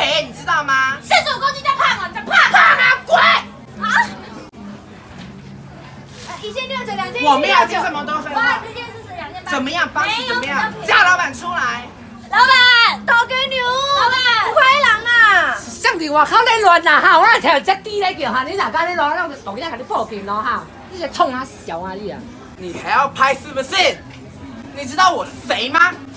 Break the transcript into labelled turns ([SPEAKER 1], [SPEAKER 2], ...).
[SPEAKER 1] 赔，你知道吗
[SPEAKER 2] ？45公斤叫胖哦，你叫胖？
[SPEAKER 1] 胖啊，滚！
[SPEAKER 2] 啊！1600、2000。
[SPEAKER 1] 我没有听什么多废话。
[SPEAKER 2] 这件事是2800。
[SPEAKER 1] 怎么样？方式怎么样？叫老板出来。
[SPEAKER 2] 老板，头家牛。老板，有快人啊！
[SPEAKER 3] 上伫外口咧乱啦哈，我来听只滴咧叫哈，你哪敢咧乱，我同样给你报警咯哈！你在冲啊小啊你啊！
[SPEAKER 1] 你还要拍是不是？你知道我谁吗？